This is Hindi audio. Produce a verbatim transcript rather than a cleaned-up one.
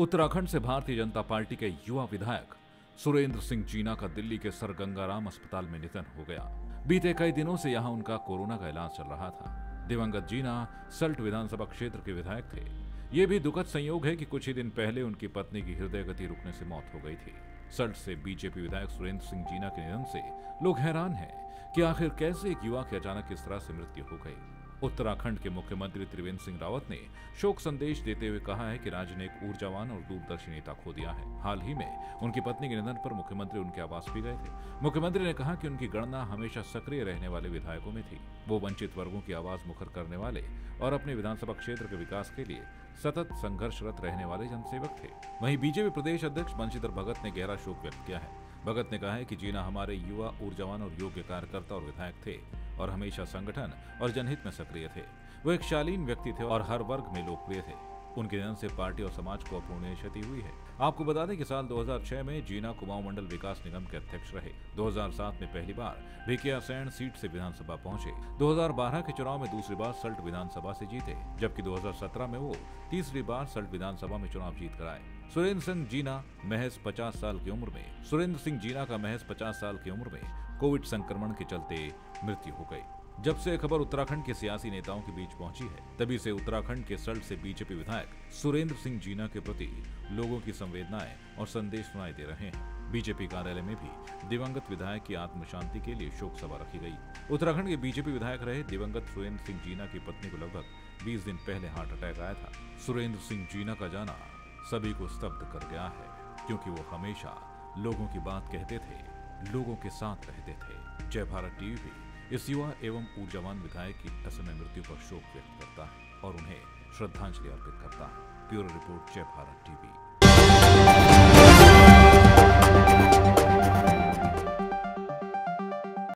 उत्तराखंड से भारतीय जनता पार्टी के युवा विधायक सुरेंद्र सिंह जीना का दिल्ली के सर गंगाराम अस्पताल में निधन हो गया। बीते कई दिनों से यहां उनका कोरोना का इलाज चल रहा था। दिवंगत जीना सल्ट विधानसभा क्षेत्र के विधायक थे। ये भी दुखद संयोग है कि कुछ ही दिन पहले उनकी पत्नी की हृदय गति रुकने से मौत हो गई थी। सल्ट से बीजेपी विधायक सुरेंद्र सिंह जीना के निधन से लोग हैरान हैं कि आखिर कैसे एक युवा की अचानक इस तरह से मृत्यु हो गई। उत्तराखंड के मुख्यमंत्री त्रिवेंद्र सिंह रावत ने शोक संदेश देते हुए कहा है कि राज्य ने एक ऊर्जावान और दूरदर्शी नेता खो दिया है। हाल ही में उनकी पत्नी के निधन पर मुख्यमंत्री उनके आवास भी गए थे। मुख्यमंत्री ने कहा कि उनकी गणना हमेशा सक्रिय रहने वाले विधायकों में थी। वो वंचित वर्गों की आवाज मुखर करने वाले और अपने विधानसभा क्षेत्र के विकास के लिए सतत संघर्षरत रहने वाले जनसेवक थे। वहीं बीजेपी प्रदेश अध्यक्ष बंशीधर भगत ने गहरा शोक व्यक्त किया है। भगत ने कहा है कि जीना हमारे युवा, ऊर्जावान और योग्य कार्यकर्ता और विधायक थे और हमेशा संगठन और जनहित में सक्रिय थे। वो एक शालीन व्यक्ति थे और हर वर्ग में लोकप्रिय थे। उनके निधन से पार्टी और समाज को अपूरणीय क्षति हुई है। आपको बता दें कि साल दो हज़ार छह में जीना कुमाऊं मंडल विकास निगम के अध्यक्ष रहे। दो हज़ार सात में पहली बार भिकियासैंण सीट से विधानसभा पहुंचे। दो हज़ार बारह के चुनाव में दूसरी बार सल्ट विधानसभा से जीते, जबकि दो हज़ार सत्रह में वो तीसरी बार सल्ट विधानसभा में चुनाव जीत कर आए। सुरेंद्र सिंह जीना महज पचास साल की उम्र में सुरेंद्र सिंह जीना का महज पचास साल की उम्र में कोविड संक्रमण के चलते मृत्यु हो गई। जब से खबर उत्तराखंड के सियासी नेताओं के बीच पहुंची है, तभी से उत्तराखंड के सल्ट से बीजेपी विधायक सुरेंद्र सिंह जीना के प्रति लोगों की संवेदनाएं और संदेश सुनाई दे रहे हैं। बीजेपी कार्यालय में भी दिवंगत विधायक की आत्म शांति के लिए शोक सभा रखी गई। उत्तराखंड के बीजेपी विधायक रहे दिवंगत सुरेंद्र सिंह जीना की पत्नी को लगभग बीस दिन पहले हार्ट अटैक आया था। सुरेंद्र सिंह जीना का जाना सभी को स्तब्ध कर गया है, क्योंकि वो हमेशा लोगों की बात कहते थे, लोगों के साथ रहते थे। जय भारत टीवी भी इस युवा एवं ऊर्जावान विधायक की असमय मृत्यु पर शोक व्यक्त करता है और उन्हें श्रद्धांजलि अर्पित करता है। ब्यूरो रिपोर्ट, जय भारत टीवी।